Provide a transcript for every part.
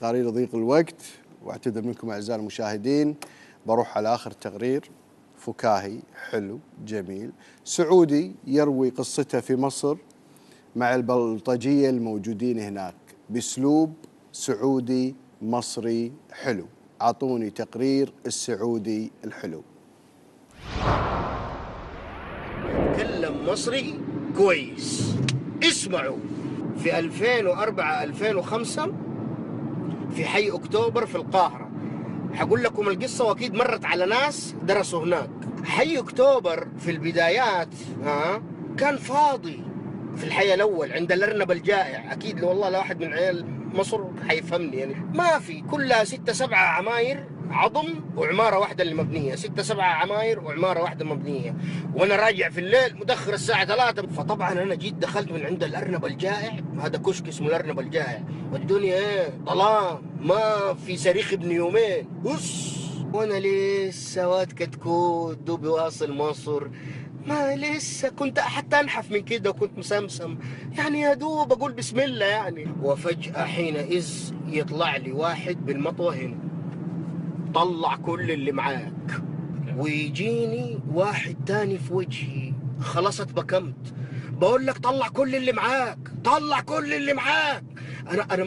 التقارير ضيق الوقت، واعتذر منكم اعزائي المشاهدين. بروح على اخر تقرير فكاهي حلو جميل سعودي يروي قصته في مصر مع البلطجيه الموجودين هناك باسلوب سعودي مصري حلو. اعطوني تقرير السعودي الحلو. تكلم مصري كويس. اسمعوا، في 2004 2005 في حي اكتوبر في القاهره، هقول لكم القصه واكيد مرت على ناس درسوا هناك. حي اكتوبر في البدايات كان فاضي في الحي الاول عند الارنب الجائع. اكيد والله لو واحد من عيال مصر حيفهمني، يعني ما في، كلها 6 7 عماير عظم وعماره واحده اللي مبنيه، 6 7 عماير وعماره واحده مبنيه. وانا راجع في الليل متاخر الساعه 3، فطبعا انا جيت دخلت من عند الارنب الجائع، هذا كشك اسمه الارنب الجائع، والدنيا ظلام، ما في صريخ ابن يومين بص، وانا لسه واد كتكوت دوبي واصل مصر، ما لسه كنت حتى انحف من كده وكنت مسمسم، يعني يا دوب اقول بسم الله يعني. وفجأة حينئذ يطلع لي واحد بالمطوة هنا، طلع كل اللي معاك، ويجيني واحد تاني في وجهي، خلاص اتبكمت، بقول لك طلع كل اللي معاك، طلع كل اللي معاك. انا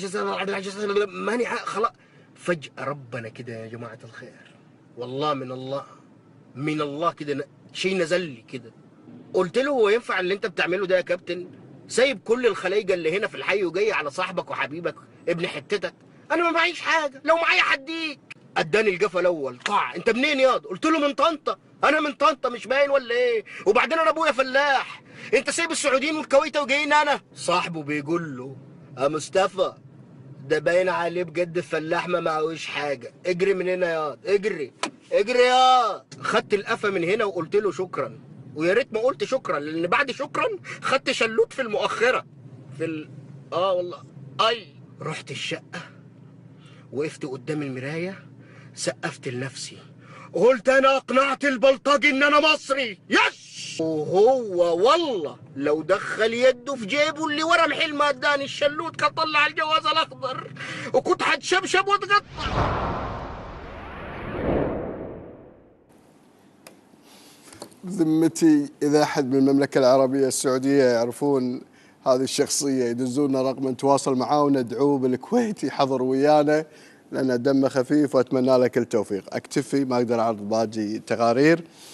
ماني خلاص. فجأة ربنا كده يا جماعة الخير، والله من الله كده شيء نزل لي كده. قلت له هو ينفع اللي انت بتعمله ده يا كابتن؟ سايب كل الخلايجه اللي هنا في الحي وجاي على صاحبك وحبيبك ابن حتتك؟ انا ما معيش حاجه، لو معايا حديك. اداني الجفا الاول طع. انت منين ياض؟ قلت له من طنطا. انا من طنطا مش باين ولا ايه؟ وبعدين انا ابويا فلاح، انت سايب السعوديين والكويته وجايين انا؟ صاحبه بيقول له يا مصطفى ده باين عليه بجد فلاح ما معهوش حاجه، اجري من هنا ياض، اجري اجري ياض. خدت القفا من هنا وقلت له شكرا، ويا ريت ما قلت شكرا، لان بعد شكرا خدت شلوت في المؤخره والله. رحت الشقه، وقفت قدام المرايه، سقفت لنفسي، قلت انا اقنعت البلطجي ان انا مصري، يس. وهو والله لو دخل يده في جيبه اللي ورا الحلم ما اداني الشلوت، كان طلع الجواز الاخضر وكنت هتشبشب واتقطع. بذمتي اذا احد من المملكه العربيه السعوديه يعرفون هذه الشخصيه يدزون رقم نتواصل معاه وندعوه بالكويت يحضر ويانا، لان دمه خفيف، واتمنى له كل توفيق. اكتفي، ما اقدر اعرض باقي التقارير.